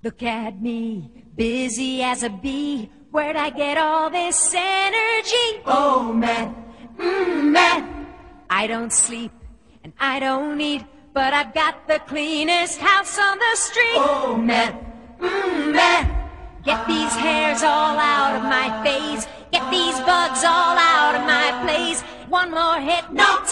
Look at me, busy as a bee. Where'd I get all this energy? Oh, meth, meth. I don't sleep and I don't eat, but I've got the cleanest house on the street. Oh, meth, meth. Get these hairs all out of my face. Get these bugs all out of my place. One more hit, no